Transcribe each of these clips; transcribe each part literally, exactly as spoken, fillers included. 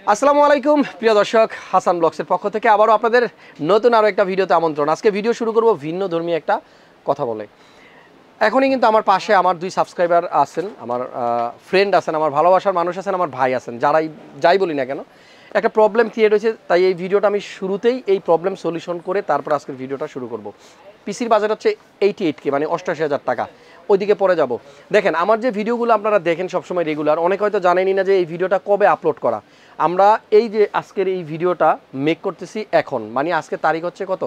আসসালামু আলাইকুম প্রিয় দর্শক, হাসান ব্লগসের পক্ষ থেকে আবারও আপনাদের নতুন আরও একটা ভিডিওতে আমন্ত্রণ। আজকে ভিডিও শুরু করব ভিন্ন ধর্মী একটা কথা বলে। এখনই কিন্তু আমার পাশে আমার দুই সাবস্ক্রাইবার আছেন, আমার ফ্রেন্ড আছেন, আমার ভালোবাসার মানুষ আছেন, আমার ভাই আছেন, যারাই যাই বলি না কেন একটা প্রবলেম ক্রিয়েট হয়েছে, তাই এই ভিডিওটা আমি শুরুতেই এই প্রবলেম সলিউশন করে তারপর আজকের ভিডিওটা শুরু করব। পিসির বাজার হচ্ছে এইটি এইট কে মানে অষ্টাশি হাজার টাকা, ওইদিকে পরে যাব। দেখেন আমার যে ভিডিওগুলো আপনারা দেখেন সবসময় রেগুলার, অনেক হয়তো জানেনই না যে এই ভিডিওটা কবে আপলোড করা। আমরা এই যে আজকের এই ভিডিওটা মেক করতেছি এখন, মানে আজকে তারিখ হচ্ছে কত,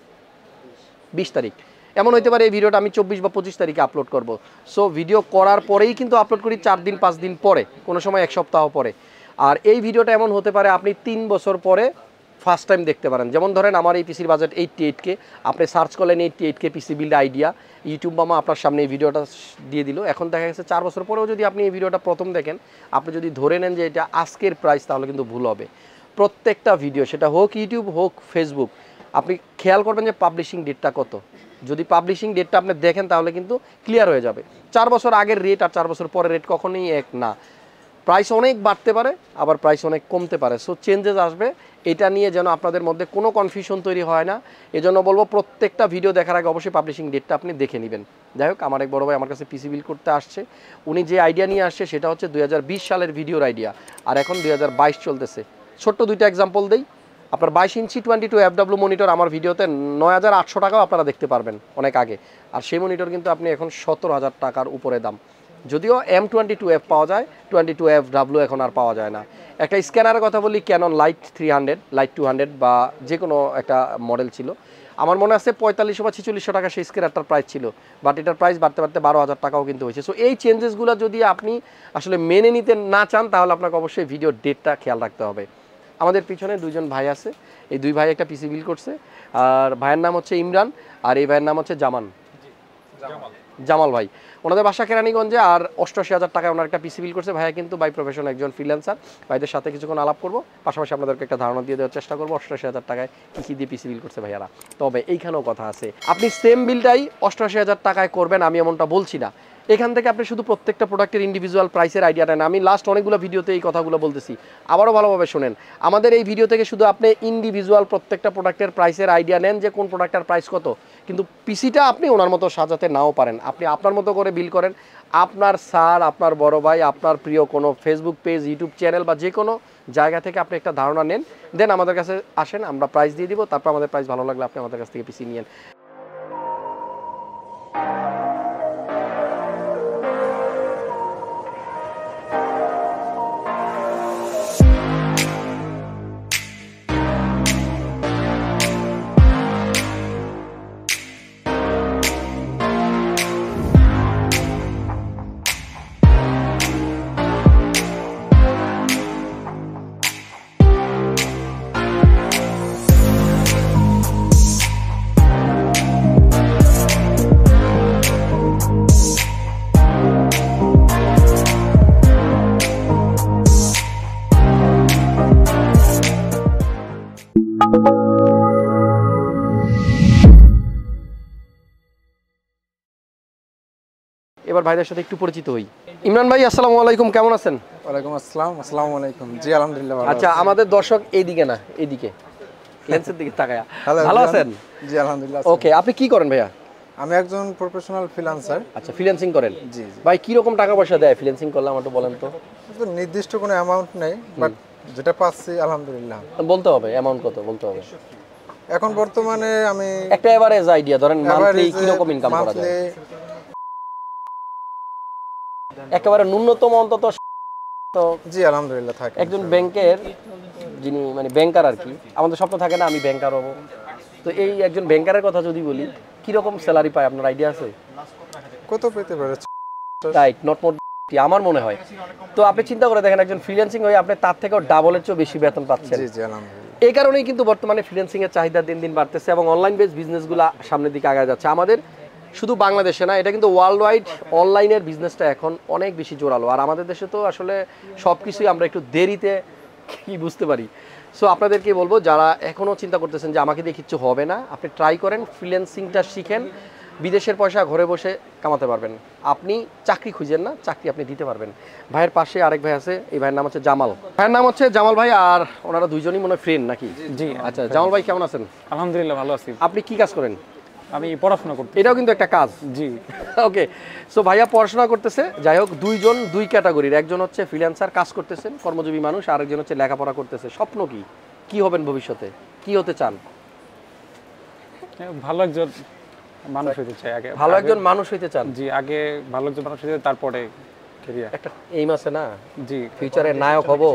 বিশ তারিখ। এমন হইতে পারে এই ভিডিওটা আমি চব্বিশ বা পঁচিশ তারিখে আপলোড করব। সো ভিডিও করার পরেই কিন্তু আপলোড করি চার দিন পাঁচ দিন পরে, কোনো সময় এক সপ্তাহ পরে। আর এই ভিডিওটা এমন হতে পারে আপনি তিন বছর পরে ফার্স্ট টাইম দেখতে পারেন। যেমন ধরেন আমার এই পিসির বাজেট এইটটি এইট কে, আপনি সার্চ করলেন eighty eight K PC build idea, YouTube মামা আপনার সামনে এই ভিডিওটা দিয়ে দিল। এখন দেখা গেছে চার বছর পরেও যদি আপনি এই ভিডিওটা প্রথম দেখেন, আপনি যদি ধরে নেন যে এটা আজকের প্রাইস, তাহলে কিন্তু ভুল হবে। প্রত্যেকটা ভিডিও, সেটা হোক ইউটিউব হোক ফেসবুক, আপনি খেয়াল করবেন যে পাবলিশিং ডেটটা কত। যদি পাবলিশিং ডেটটা আপনি দেখেন তাহলে কিন্তু ক্লিয়ার হয়ে যাবে। চার বছর আগের রেট আর চার বছর পরের রেট কখনোই এক না। প্রাইস অনেক বাড়তে পারে, আবার প্রাইস অনেক কমতে পারে। সো চেঞ্জেস আসবে, এটা নিয়ে যেন আপনাদের মধ্যে কোনো কনফিউশন তৈরি হয় না। এজন্য বলবো প্রত্যেকটা ভিডিও দেখার আগে অবশ্যই পাবলিশিং ডেটটা আপনি দেখে নেবেন। যাই হোক, আমার এক বড় ভাই আমার কাছে পিসি বিল করতে আসছে। উনি যে আইডিয়া নিয়ে আসছে সেটা হচ্ছে দুই হাজার বিশ সালের ভিডিওর আইডিয়া, আর এখন দুই হাজার বাইশ চলতেছে। ছোট্ট দুইটা এক্সাম্পল দেই। আপনার বাইশ inch twenty two F W monitor আমার ভিডিওতে নয় হাজার আটশো টাকাও আপনারা দেখতে পারবেন অনেক আগে, আর সেই মনিটর কিন্তু আপনি এখন সতেরো হাজার টাকার উপরে দাম। যদিও এম টোয়েন্টি টু এফ পাওয়া যায়, টোয়েন্টি টু এফ ডাব্লিউ এখন আর পাওয়া যায় না। একটা স্ক্যানারের কথা বলি, Canon LiDE three hundred, LiDE two hundred বা যে কোনো একটা মডেল ছিল, আমার মনে আছে পঁয়তাল্লিশশো বা ছেচল্লিশশো টাকা সেই স্ক্যানারটার প্রাইস ছিল, বাট এটার প্রাইস বাড়তে বাড়তে বারো হাজার টাকাও কিন্তু হয়েছে। সো এই চেঞ্জেসগুলো যদি আপনি আসলে মেনে নিতে না চান, তাহলে আপনাকে অবশ্যই ভিডিওর ডেটটা খেয়াল রাখতে হবে। আমাদের পিছনে দুইজন ভাই আছে, এই দুই ভাই একটা পিসি বিল করছে, আর ভাইয়ের নাম হচ্ছে ইমরান, আর এই ভাইয়ের নাম হচ্ছে জামান, জামাল ভাই। ওনাদের বাসা কেরানীগঞ্জে, আর অষ্টআশি হাজার টাকায় ওনার একটা পিসি বিল করছে। ভাইয়া কিন্তু বাই প্রফেশন একজন ফ্রিল্যান্সার। ভাইদের সাথে কিছুক্ষণ আলাপ করবো, পাশাপাশি আপনাদেরকে একটা ধারণা দিয়ে দেওয়ার চেষ্টা করবো অষ্টআশি হাজার টাকায় কী কী দিয়ে পিসি বিল করছে ভাইয়ারা। তবে এইখানেও কথা আছে, আপনি সেম বিলটাই অষ্টআশি হাজার টাকায় করবেন, আমি এমনটা বলছি না। এখান থেকে আপনি শুধু প্রত্যেকটা প্রোডাক্টের ইন্ডিভিজুয়াল প্রাইসের আইডিয়াটা নেন। আমি লাস্ট অনেকগুলো ভিডিওতে এই কথাগুলো বলতেছি, আবারও ভালোভাবে শোনেন। আমাদের এই ভিডিও থেকে শুধু আপনি ইন্ডিভিজুয়াল প্রত্যেকটা প্রোডাক্টের প্রাইসের আইডিয়া নেন যে কোন প্রোডাক্টের প্রাইস কত, কিন্তু পিসিটা আপনি ওনার মতো সাজাতে নাও পারেন। আপনি আপনার মতো করে বিল করেন। আপনার স্যার, আপনার বড় ভাই, আপনার প্রিয় কোনো ফেসবুক পেজ, ইউটিউব চ্যানেল বা যে কোনো জায়গা থেকে আপনি একটা ধারণা নেন, দেন আমাদের কাছে আসেন, আমরা প্রাইস দিয়ে দিব। তারপর আমাদের প্রাইস ভালো লাগলে আপনি আমাদের কাছ থেকে পিসি নিয়েন। এবার ভাইদের সাথে একটু পরিচিত হই। ইমরান ভাই, আসসালামু আলাইকুম, কেমন আছেন? ওয়ালাইকুম আসসালাম। আসসালামু আলাইকুম। জি আলহামদুলিল্লাহ ভালো। আচ্ছা, আমাদের দর্শক এইদিকে না, এইদিকে লেন্সের দিকে তাকায়া। ভালো আছেন? জি আলহামদুলিল্লাহ। ওকে, আপনি কি করেন ভাইয়া? আমি একজন প্রফেশনাল ফ্রিল্যান্সার। আচ্ছা, ফ্রিল্যান্সিং করেন? জি জি। ভাই কি রকম টাকা পয়সা দেয় ফ্রিল্যান্সিং করলে আমাকে বলেন তো। তো নির্দিষ্ট কোনো অ্যামাউন্ট নেই, বাট যেটা পাচ্ছি আলহামদুলিল্লাহ। বলতে হবে অ্যামাউন্ট কত, বলতে হবে। এখন বর্তমানে আমি একটা এভারেজ আইডিয়া ধরেন, মান্থলি কি রকম ইনকাম করা যায়? একেবারে ন্যূনতম অন্তত তো। জি আলহামদুলিল্লাহ থাকে। একজন ব্যাংকের যিনি মানে ব্যাংকার আর কি, আমাদের স্বপ্ন থাকে না আমি ব্যাংকার হব, তো এই একজন ব্যাংকারের কথা যদি বলি, কি রকম স্যালারি পায় আপনার আইডিয়া আছে? কত পেতে পারে? রাইট, নট মোর, আমার মনে হয়। তো আপনি চিন্তা করে দেখেন, একজন ফ্রিল্যান্সিং হয়ে আপনি তার থেকেও ডাবলের চেয়ে বেশি বেতন পাচ্ছেন। জি জি আলহামদুলিল্লাহ। এই কারণেই কিন্তু বর্তমানে ফ্রিল্যান্সিং এর চাহিদা দিন দিন বাড়তেছে এবং অনলাইন বেস বিজনেসগুলো সামনের দিকে আগায় যাচ্ছে। আমাদের শুধু বাংলাদেশে না, এটা কিন্তু ওয়ার্ল্ড ওয়াইড অনলাইনের বিজনেসটা এখন অনেক বেশি জোরালো। আর আমাদের দেশে তো আসলে সব কিছুই আমরা একটু দেরিতে কি বুঝতে পারি। সো আপনাদেরকে বলবো, যারা এখনও চিন্তা করতেছেন যে আমাকে দিয়ে কিচ্ছু হবে না, আপনি ট্রাই করেন, ফ্রিল্যান্সিংটা শিখেন। বিদেশের পয়সা ঘরে বসে কামাতে পারবেন। আপনি চাকরি খুঁজেন না, চাকরি আপনি দিতে পারবেন। ভাইয়ের পাশে আরেক ভাই আছে, এই ভাইয়ের নাম হচ্ছে জামাল। ভাইয়ের নাম হচ্ছে জামাল ভাই, আর ওনারা দুইজনই মনে হয় ফ্রেন্ড নাকি? জি। আচ্ছা জামাল ভাই কেমন আছেন? আলহামদুলিল্লাহ ভালো আছি। আপনি কি কাজ করেন? আমি পড়াশোনা করতে। এটাও কিন্তু একটা কাজ। জি। ওকে, সো ভাইয়া পড়াশোনা করতেছে। যাই হোক, দুইজন দুই ক্যাটাগরির, একজন হচ্ছে ফ্রিল্যান্সার কাজ করতেছেন, কর্মজীবী মানুষ, আর একজন হচ্ছে লেখাপড়া করতেছে। স্বপ্ন কি, কি হবেন ভবিষ্যতে, কি হতে চান? ভালো একজন মানুষ হইতে চাই আগে। ভালো একজন মানুষ হইতে চান? জি, আগে ভালো একজন মানুষ হইতে, তারপরে ক্যারিয়ার। একটা এইম আছে না? জি। ফিউচারে নায়ক হব।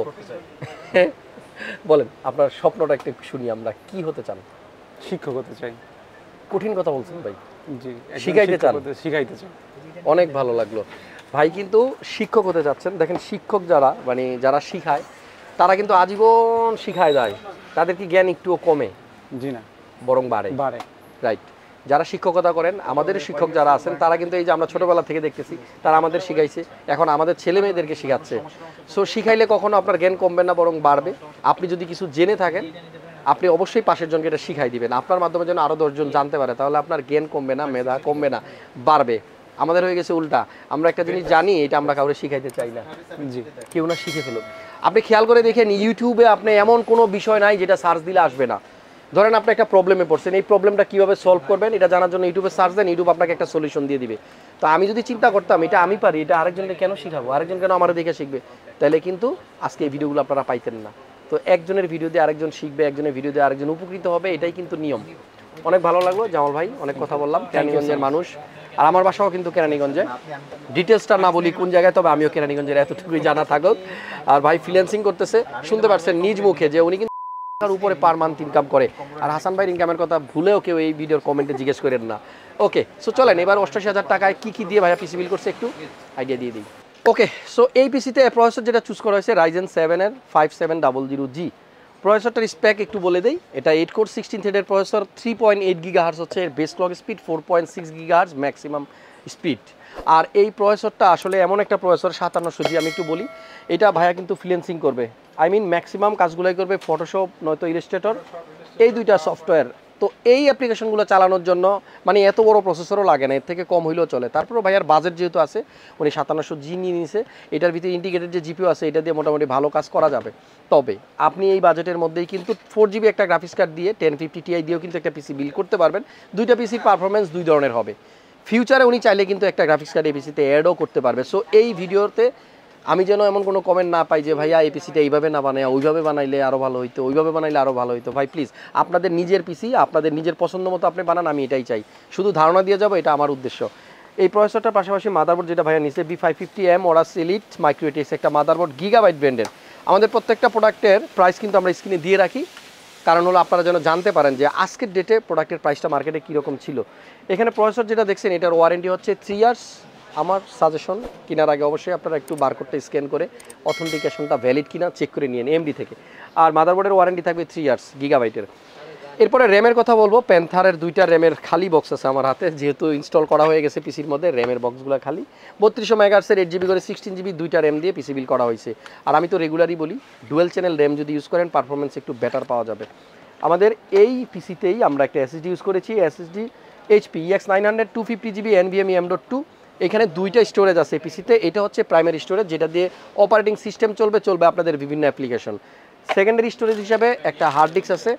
বলেন আপনার স্বপ্নটা একটু শুনি আমরা, কি হতে চান? শিক্ষক হতে চাই। কঠিন কথা বলছেন ভাই। জি। শিখাইতে চান? শিখাইতে চাই। অনেক ভালো লাগলো ভাই, কিন্তু শিক্ষক হতে যাচ্ছেন। দেখেন শিক্ষক যারা, মানে যারা শিখায়, তারা কিন্তু আজীবন শিখায় যায়, তাদের কি জ্ঞান একটুও কমে? জি না, বরং বাড়ে। বাড়ে। রাইট। যারা শিক্ষকতা করেন, আমাদের শিক্ষক যারা আছেন, তারা কিন্তু এই যে আমরা ছোটবেলা থেকে দেখতেছি, তারা আমাদের শিখাইছে, এখন আমাদের ছেলে মেয়েদেরকে শিখাচ্ছে। সো শিখাইলে কখনো আপনার জ্ঞান কমবে না, বরং বাড়বে। আপনি যদি কিছু জেনে থাকেন, আপনি অবশ্যই পাশের জনকে এটা শিখাই দিবেন, আপনার মাধ্যমে যেন আরও দশজন জানতে পারে, তাহলে আপনার জ্ঞান কমবে না, মেধা কমবে না, বাড়বে। আমাদের হয়ে গেছে উল্টা, আমরা একটা জিনিস জানি, এটা আমরা কাউকে শিখাইতে চাই না। জি। কেউ না শিখে ফেলুক। আপনি খেয়াল করে দেখেন, ইউটিউবে আপনি এমন কোনো বিষয় নাই যেটা সার্চ দিলে আসবে না। ধরেন আপনি একটা প্রবলেমে পড়ছেন, এই প্রবলেমটা কীভাবে সলভ করবেন এটা জানার জন্য ইউটিউবে সার্চ দেন, ইউটিউব আপনাকে একটা সলিউশন দিয়ে দিবে। তো আমি যদি চিন্তা করতাম এটা আমি পারি, এটা আরেকজনকে কেন শিখাবো, আরেকজন কেন আমার দেখে শিখবে, তাহলে কিন্তু আজকে এই ভিডিওগুলো আপনারা পাইতেন না। তো একজনের ভিডিও দিয়ে আরেকজন শিখবে, একজনের ভিডিও দিয়ে আরেকজন উপকৃত হবে, এটাই কিন্তু নিয়ম। অনেক ভালো লাগলো জামাল ভাই, অনেক কথা বললাম। কেরানীগঞ্জের মানুষ, আর আমার বাসাও কিন্তু কেরানীগঞ্জে। ডিটেলসটা না বলি কোন জায়গায়, তবে আমিও কেরানীগঞ্জের, এতটুকুই জানা থাকুক। আর ভাই ফ্রিল্যান্সিং করতেছে, শুনতে পারছেন নিজ মুখে যে উনি কিন্তু উপরে পার মান্থ ইনকাম করে। আর হাসান ভাইয়ের ইনকামের কথা ভুলেও কেউ এই ভিডিওর কমেন্টে জিজ্ঞেস করেন না। ওকে, সো চলেন এবার অষ্টাশি হাজার টাকায় কি কি দিয়ে ভাইয়া পিসি বিল করছে একটু আইডিয়া দিয়ে দিই। ওকে, সো এই পিসিতে প্রসেসর যেটা চুজ করা হয়েছে রাইজেন সেভেনের five seven double zero G. প্রসেসরটার স্প্যাক একটু বলে দেই, এটা এইট কোর সিক্সটিন থ্রেডের প্রসেসর, থ্রি পয়েন্ট এইট গিগা হার্স হচ্ছে এর base clock speed, four point six গিগা হার্স ম্যাক্সিমাম স্পিড। আর এই প্রসেসরটা আসলে এমন একটা প্রসেসর, সাতান্নশো জি, আমি একটু বলি, এটা ভাইয়া কিন্তু ফ্রিল্যান্সিং করবে, আই মিন ম্যাক্সিমাম কাজগুলোই করবে ফটোশপ নয়তো ইলাস্ট্রেটর, এই দুইটা সফটওয়্যার। তো এই অ্যাপ্লিকেশনগুলো চালানোর জন্য মানে এত বড় প্রসেসরও লাগে না, এর থেকে কম হইলেও চলে। তারপরেও ভাইয়ার বাজেট যেহেতু আছে, উনি সাতান্নশো জি নিয়ে নিয়েছে, এটার ভিতরে ইন্টিগ্রেটেড যে জিপিও আছে, এটা দিয়ে মোটামুটি ভালো কাজ করা যাবে। তবে আপনি এই বাজেটের মধ্যেই কিন্তু ফোর জিবি একটা গ্রাফিক্স কার্ড দিয়ে, টেন ফিফটি টিআই দিয়েও কিন্তু একটা পিসি বিল্ড করতে পারবেন। দুইটা পিসির পারফরমেন্স দুই ধরনের হবে। ফিউচারে উনি চাইলে কিন্তু একটা গ্রাফিক্স কার্ড এই পিসিতে অ্যাডও করতে পারবে। সো এই ভিডিওতে আমি যেন এমন কোনো কমেন্ট না পাই যে ভাইয়া এই পিসিটা এইভাবে না বানায় ওইভাবে বানাইলে আরও ভালো হইতো, ওইভাবে বানাইলে আরও ভালো হইতো। ভাই প্লিজ, আপনাদের নিজের পিসি আপনাদের নিজের পছন্দ মতো আপনি বানান, আমি এটাই চাই। শুধু ধারণা দিয়ে যাবো, এটা আমার উদ্দেশ্য। এই প্রসেসরটার পাশাপাশি মাদারবোর্ড যেটা ভাইয়া নিচে B five fifty M Aorus elite microATX একটা মাদারবোর্ড, গিগাবাইট ব্র্যান্ডের। আমাদের প্রত্যেকটা প্রোডাক্টের প্রাইস কিন্তু আমরা স্ক্রিনে দিয়ে রাখি, কারণ হলো আপনারা যেন জানতে পারেন যে আজকের ডেটে প্রোডাক্টের প্রাইসটা মার্কেটে কীরকম ছিল। এখানে প্রসেসর যেটা দেখছেন, এটার ওয়ারেন্টি হচ্ছে থ্রি ইয়ার্স। আমার সাজেশন, কেনার আগে অবশ্যই আপনারা একটু বারকোডটা স্ক্যান করে অথেন্টিকেশনটা ভ্যালিড কিনা চেক করে নিন এমডি থেকে। আর মাদারবোর্ডের ওয়ারেন্টি থাকবে থ্রি ইয়ার্স গিগাবাইটের। এরপরে র্যামের কথা বলবো, প্যান্থারের দুইটা র্যামের খালি বক্স আছে আমার হাতে, যেহেতু ইনস্টল করা হয়ে গেছে পিসির মধ্যে, র্যামের বক্সগুলো খালি। বত্রিশশো মেগাহার্টসের এইট জিবি করে সিক্সটিন জিবি দুইটা র্যাম দিয়ে পিসি বিল করা হয়েছে। আর আমি তো রেগুলারই বলি, ডুয়েল চ্যানেল র্যাম যদি ইউজ করেন পারফরমেন্স একটু বেটার পাওয়া যাবে। আমাদের এই পিসিতেই আমরা একটা এসএসডি ইউজ করেছি, SSD HP EX nine hundred two fifty GB NVMe M dot two. এখানে দুইটা স্টোরেজ আছে পিসিতে, এটা হচ্ছে প্রাইমারি স্টোরেজ, যেটা দিয়ে অপারেটিং সিস্টেম চলবে, চলবে আপনাদের বিভিন্ন অ্যাপ্লিকেশন। সেকেন্ডারি স্টোরেজ হিসাবে একটা হার্ড ডিস্ক আছে,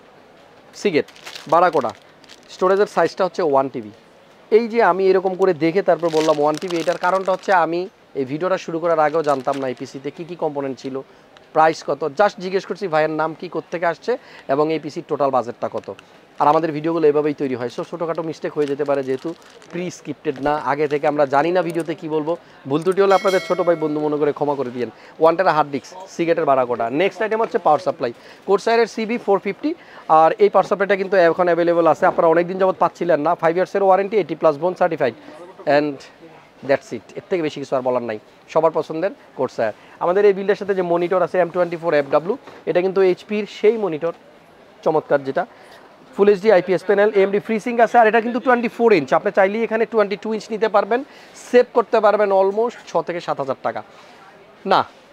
সিগেট বারাকোডা, স্টোরেজের সাইজটা হচ্ছে ওয়ান টিবি। এই যে আমি এরকম করে দেখে তারপর বললাম ওয়ান টিবি, এটার কারণটা হচ্ছে আমি এই ভিডিওটা শুরু করার আগেও জানতাম না এই পিসিতে কী কী কম্পোনেন্ট ছিল, প্রাইস কত। জাস্ট জিজ্ঞেস করছি ভাইয়ের নাম কি, কোত্থেকে আসছে, এবং এই পিসির টোটাল বাজেটটা কত। আর আমাদের ভিডিওগুলো এভাবেই তৈরি হয়। সো ছোটোখাটো মিস্টেক হয়ে যেতে পারে, যেহেতু প্রি স্ক্রিপ্টেড না, আগে থেকে আমরা জানি না ভিডিওতে কি বলবো। ভুল ত্রুটি হলে আপনাদের ছোটো ভাই বন্ধু মনে করে ক্ষমা করে দিয়েন। ওয়ানটার হার্ড ডিস্ক, সিগেটের বারাকোটা। নেক্সট আইটেম হচ্ছে পাওয়ার সাপ্লাই, কোর্সাইরের সিবি ফোর ফিফটি। আর এই পাওয়ার সাপ্লাইটা কিন্তু এখন অ্যাভেলেবল আছে, আপনারা অনেকদিন যাবত পাচ্ছিলেন না। ফাইভ ইয়ার্সের warranty, eighty plus bronze certified, and that's it. এর থেকে বেশি কিছু আর বলার নাই, সবার পছন্দের কোর্সায়ার। আমাদের এই বিল্ডের সাথে যে মনিটর আছে M twenty four F W, এটা কিন্তু এইচপির সেই মনিটর, চমৎকার, যেটা full HD IPS panel, AMD FreeSync আছে। আর এটা কিন্তু টোয়েন্টি ফোর ইঞ্চ, আপনি চাইলেই এখানে টোয়েন্টি টু ইঞ্চ নিতে পারবেন, সেভ করতে পারবেন অলমোস্ট ছ থেকে সাত হাজার টাকা। না,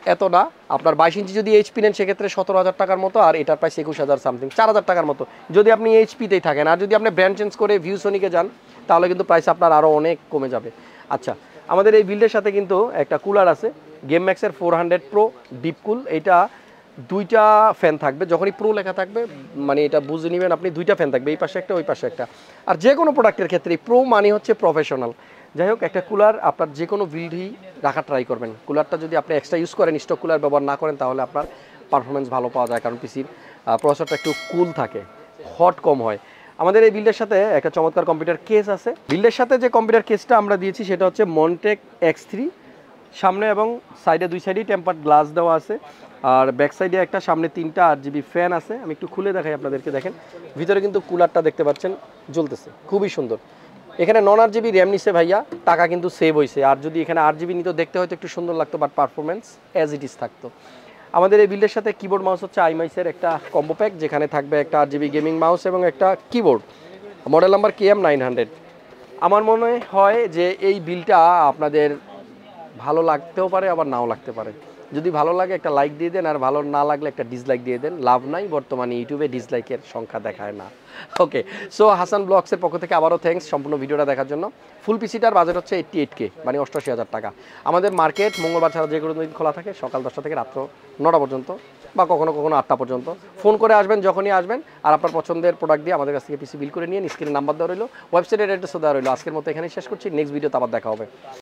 এত না, আপনার বাইশ ইঞ্চি যদি এইচপি নেন সেক্ষেত্রে সতেরো হাজার টাকার মতো, আর এটার প্রাইস একুশ হাজার সামথিং, চার হাজার টাকার মতো যদি আপনি এইচপিতেই থাকেন। আর যদি আপনি ব্র্যান্ড চেঞ্জ করে ভিউসনিকে যান তাহলে কিন্তু প্রাইস আপনার আরও অনেক কমে যাবে। আচ্ছা, আমাদের এই বিল্ডের সাথে কিন্তু একটা কুলার আছে গেম ম্যাক্সের four hundred pro deep cool. এটা দুইটা ফ্যান থাকবে, যখনই প্রো লেখা থাকবে মানে এটা বুঝে নেবেন আপনি, দুইটা ফ্যান থাকবে, এই পাশে একটা ওই পাশে একটা। আর যে কোনো প্রোডাক্টের ক্ষেত্রে প্রো মানে হচ্ছে প্রফেশনাল। যাই হোক, একটা কুলার আপনার যে কোনো বিল্ডই রাখা ট্রাই করবেন। কুলারটা যদি আপনি এক্সট্রা ইউজ করেন, স্টক কুলার ব্যবহার না করেন, তাহলে আপনার পারফরমেন্স ভালো পাওয়া যায়, কারণ পিসির প্রসেসরটা একটু কুল থাকে, হট কম হয়। আমাদের এই বিল্ডের সাথে একটা চমৎকার কম্পিউটার কেস আছে। বিল্ডের সাথে যে কম্পিউটার কেসটা আমরা দিয়েছি সেটা হচ্ছে মনটেক এক্স থ্রি, সামনে এবং সাইডে দুই সাইডেই টেম্পার্ড গ্লাস দেওয়া আছে, আর ব্যাক সাইডে একটা, সামনে তিনটা আট জিবি ফ্যান আছে। আমি একটু খুলে দেখাই আপনাদেরকে, দেখেন ভিতরে কিন্তু কুলারটা দেখতে পাচ্ছেন জ্বলতেছে, খুবই সুন্দর। এখানে নন আট জিবি র্যাম নিচ্ছে ভাইয়া, টাকা কিন্তু সেভ হয়েছে। আর যদি এখানে আট জিবি নিত দেখতে হয়তো একটু সুন্দর লাগতো, but performance as it is থাকতো। আমাদের এই বিল্ডের সাথে কিবোর্ড মাউস হচ্ছে আইমাইসের একটা কম্বো প্যাক, যেখানে থাকবে একটা আট জিবি গেমিং মাউস এবং একটা keyboard, model number K M nine hundred. আমার মনে হয় যে এই বিলটা আপনাদের ভালো লাগতেও পারে, আবার নাও লাগতে পারে। যদি ভালো লাগে একটা লাইক দিয়ে দেন, আর ভালো না লাগলে একটা ডিসলাইক দিয়ে দেন, লাভ নাই, বর্তমানে ইউটিউবে ডিসলাইকের সংখ্যা দেখায় না। ওকে, সো হাসান ব্লগসের পক্ষ থেকে আবারও থ্যাঙ্কস সম্পূর্ণ ভিডিওটা দেখার জন্য। ফুল পিসিটার বাজেট হচ্ছে এইট্টি এইট কে, মানে অষ্টাশি হাজার টাকা। আমাদের মার্কেট মঙ্গলবার ছাড়া যে কোনো দিন খোলা থাকে, সকাল দশটা থেকে রাত্র নটা পর্যন্ত, বা কখনো কখনো আটটা পর্যন্ত। ফোন করে আসবেন যখনই আসবেন, আর আপনার পছন্দের প্রোডাক্ট দিয়ে আমাদের কাছ থেকে পিসি বিল করে নিয়ে স্ক্রিনে নাম্বার দেওয়া রইলো, ওয়েবসাইটের অ্যাড্রেসও দেওয়া রইলো। আজকের মতো এখানেই শেষ করছি, নেক্সট ভিডিওতে আবার দেখা হবে।